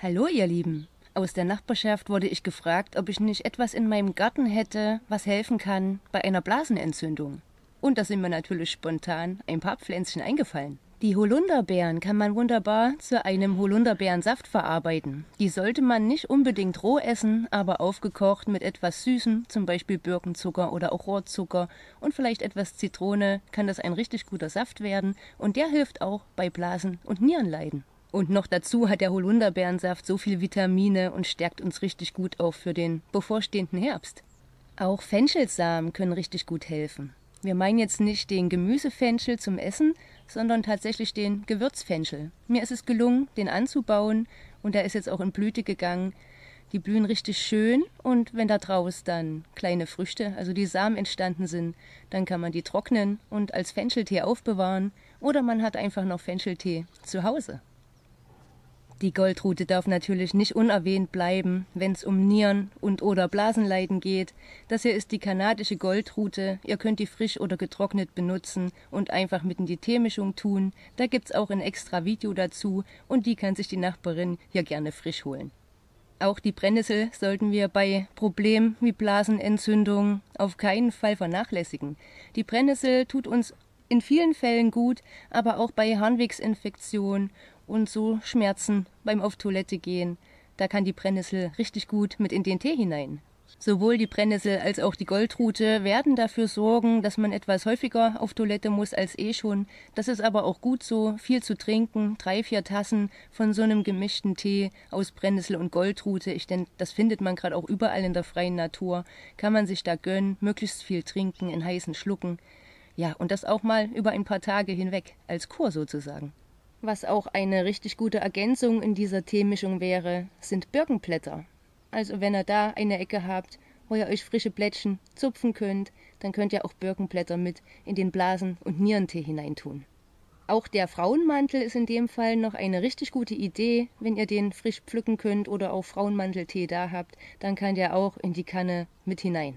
Hallo ihr Lieben! Aus der Nachbarschaft wurde ich gefragt, ob ich nicht etwas in meinem Garten hätte, was helfen kann bei einer Blasenentzündung. Und da sind mir natürlich spontan ein paar Pflänzchen eingefallen. Die Holunderbeeren kann man wunderbar zu einem Holunderbeerensaft verarbeiten. Die sollte man nicht unbedingt roh essen, aber aufgekocht mit etwas Süßem, zum Beispiel Birkenzucker oder auch Rohrzucker und vielleicht etwas Zitrone, kann das ein richtig guter Saft werden und der hilft auch bei Blasen- und Nierenleiden. Und noch dazu hat der Holunderbeerensaft so viel Vitamine und stärkt uns richtig gut auch für den bevorstehenden Herbst. Auch Fenchelsamen können richtig gut helfen. Wir meinen jetzt nicht den Gemüsefenchel zum Essen, sondern tatsächlich den Gewürzfenchel. Mir ist es gelungen, den anzubauen und der ist jetzt auch in Blüte gegangen. Die blühen richtig schön und wenn da draus dann kleine Früchte, also die Samen entstanden sind, dann kann man die trocknen und als Fencheltee aufbewahren oder man hat einfach noch Fencheltee zu Hause. Die Goldrute darf natürlich nicht unerwähnt bleiben, wenn es um Nieren- und/oder Blasenleiden geht. Das hier ist die kanadische Goldrute. Ihr könnt die frisch oder getrocknet benutzen und einfach mit in die Teemischung tun. Da gibt's auch ein extra Video dazu und die kann sich die Nachbarin hier gerne frisch holen. Auch die Brennnessel sollten wir bei Problemen wie Blasenentzündung auf keinen Fall vernachlässigen. Die Brennnessel tut uns in vielen Fällen gut, aber auch bei Harnwegsinfektion und so Schmerzen beim auf Toilette gehen, da kann die Brennnessel richtig gut mit in den Tee hinein. Sowohl die Brennnessel als auch die Goldrute werden dafür sorgen, dass man etwas häufiger auf Toilette muss als schon. Das ist aber auch gut so, viel zu trinken, 3-4 Tassen von so einem gemischten Tee aus Brennnessel und Goldrute. Ich denke, das findet man gerade auch überall in der freien Natur. Kann man sich da gönnen, möglichst viel trinken in heißen Schlucken. Ja, und das auch mal über ein paar Tage hinweg, als Kur sozusagen. Was auch eine richtig gute Ergänzung in dieser Teemischung wäre, sind Birkenblätter. Also wenn ihr da eine Ecke habt, wo ihr euch frische Blättchen zupfen könnt, dann könnt ihr auch Birkenblätter mit in den Blasen- und Nierentee hineintun. Auch der Frauenmantel ist in dem Fall noch eine richtig gute Idee. Wenn ihr den frisch pflücken könnt oder auch Frauenmanteltee da habt, dann kann der auch in die Kanne mit hinein.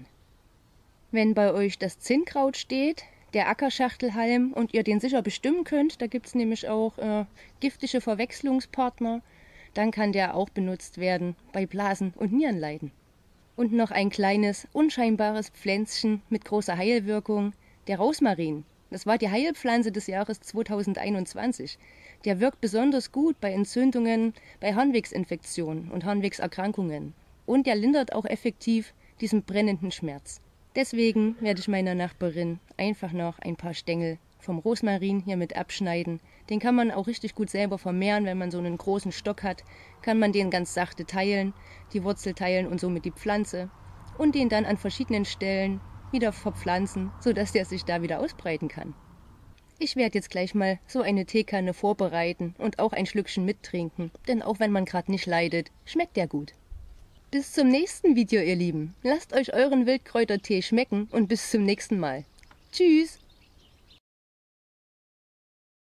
Wenn bei euch das Zinnkraut steht, der Ackerschachtelhalm und ihr den sicher bestimmen könnt, da gibt es nämlich auch giftige Verwechslungspartner, dann kann der auch benutzt werden bei Blasen- und Nierenleiden. Und noch ein kleines, unscheinbares Pflänzchen mit großer Heilwirkung, der Rosmarin. Das war die Heilpflanze des Jahres 2021. Der wirkt besonders gut bei Entzündungen, bei Harnwegsinfektionen und Harnwegserkrankungen. Und der lindert auch effektiv diesen brennenden Schmerz. Deswegen werde ich meiner Nachbarin einfach noch ein paar Stängel vom Rosmarin hier mit abschneiden. Den kann man auch richtig gut selber vermehren, wenn man so einen großen Stock hat, kann man den ganz sachte teilen, die Wurzel teilen und somit die Pflanze und den dann an verschiedenen Stellen wieder verpflanzen, sodass der sich da wieder ausbreiten kann. Ich werde jetzt gleich mal so eine Teekanne vorbereiten und auch ein Schlückchen mittrinken, denn auch wenn man gerade nicht leidet, schmeckt der gut. Bis zum nächsten Video, ihr Lieben. Lasst euch euren Wildkräutertee schmecken und bis zum nächsten Mal. Tschüss!